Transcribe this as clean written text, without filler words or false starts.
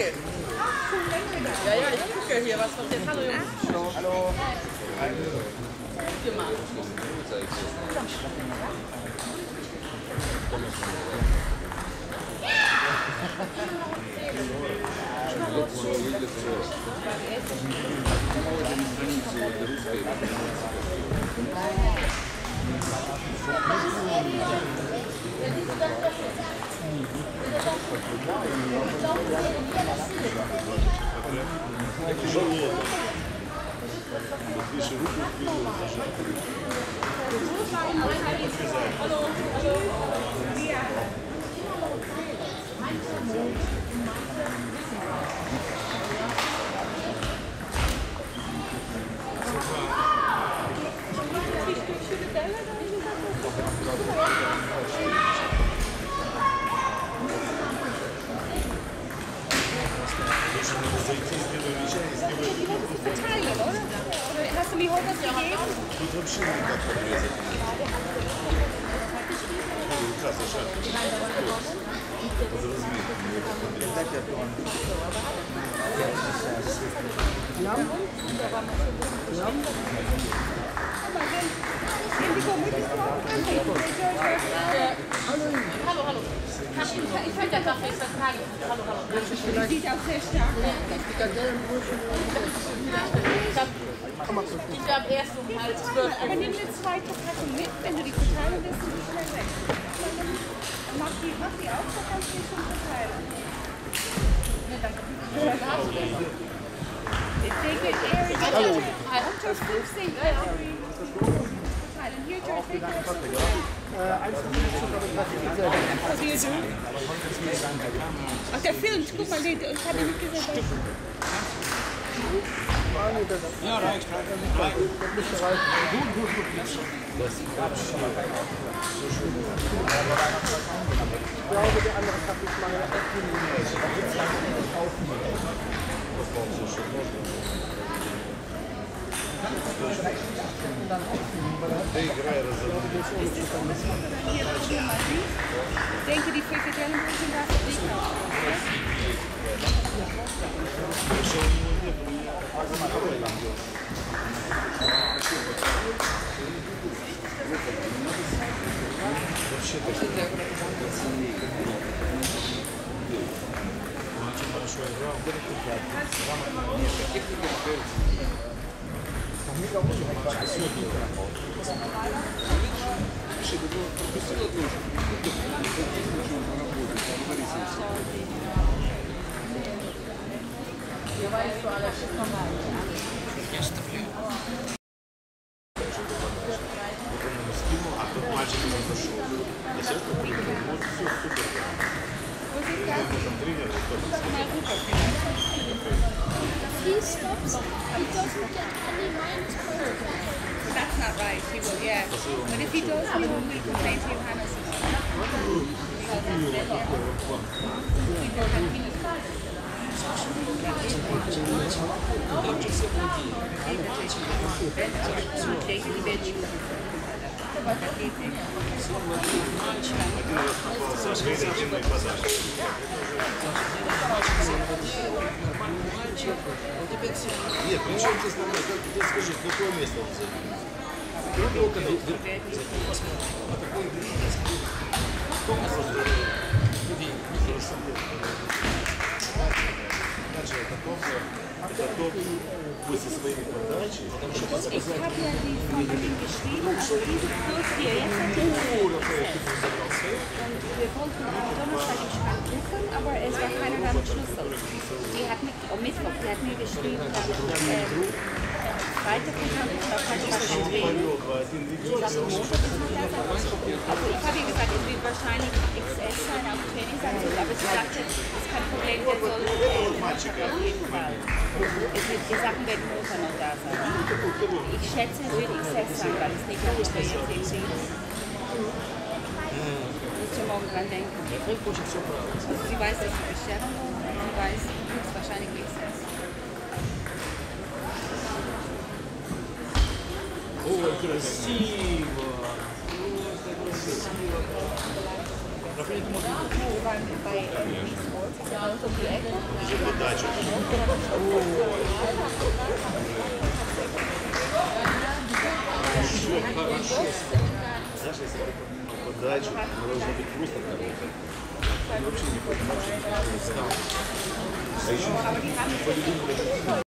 Ja, ja, ich gucke hier, was passiert. Hallo Jungs. Hallo. Guck dir mal. Verteilen, oder? Hast du mir heute was gegeben? Hallo, hallo. Ich könnte einfach nichts vertragen. Hallo, hallo. Sieht auch sehr stark aus. Ich glaube erst um halb 12. Aber nimm eine zweite Packung mit, wenn du die verteilen willst, und schnell weg. Mach die auf, dann kannst du die schon verteilen. Ich denke, er ist unter 15 verteilen. Hier, George, weg. Ach, der filmt. Guck mal, ich habe nicht gesehen. Ja, reicht. Gut. Ich glaube, der andere hat nicht mal Ich denke, die Frikadellen sind da für dich auch. He stops, he doesn't get any minus points. That's not right. He will, yeah. But if he does, he will be complain to Johannes. Нет, при чем здесь надо, ты скажи, какое место он занимает? А такой кто у нас Дальше это топ будет со своими подачами, потому что Ich habe ja die Familie geschrieben, also diese Kurs hier jetzt natürlich. Wir wollten am Donnerstag in Schrank rufen, aber es war keiner da mit Schlüssel. Sie hat mit, am Mittwoch, die hat mir geschrieben, Freitag gekommen, ich glaube, heute war kein Training. Ich glaube, Montag ist noch da sein. Also ich habe ihr gesagt, es wird wahrscheinlich XS sein auf Trainingsaktion, aber sie sagte, das ist kein Problem, der soll auf jeden Fall. Die Sachen werden Montag noch da sein. Ich schätze, es wird XS sein, weil es nicht auf Trainingsaktion ist. Muss ich morgen dran denken. Also sie weiß, dass sie bestellen wollen, sie weiß, es ist wahrscheinlich XS. Ой, красиво! Красиво! wir waren bei Wiesmoor, genauso um die Ecke. Уже подача. Хорошо, хорошо. Знаешь, если подача, должна быть просто хорошая. Вообще не понимаю, что это стало. А еще